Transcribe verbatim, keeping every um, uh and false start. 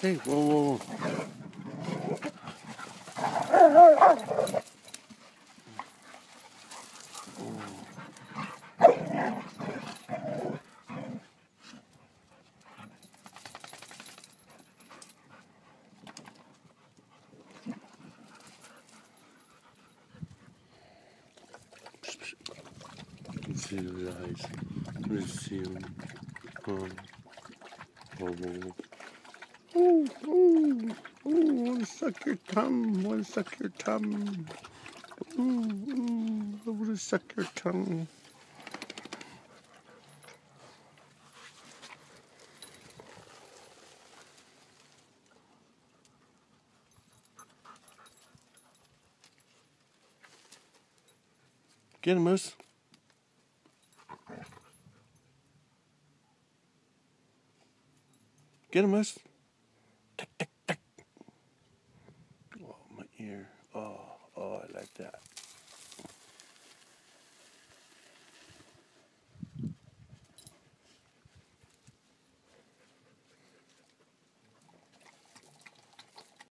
Hey, whoa, whoa, whoa. Let's see his eyes. Let's see him. Um, whoa, whoa, whoa. Oh, oh, oh, wanna suck your tongue, wanna suck your tongue. Oh, oh, I wanna suck your tongue. Get him, Moose. Get him, Moose. Tick, tick, tick. Oh, my ear. Oh, oh, I like that.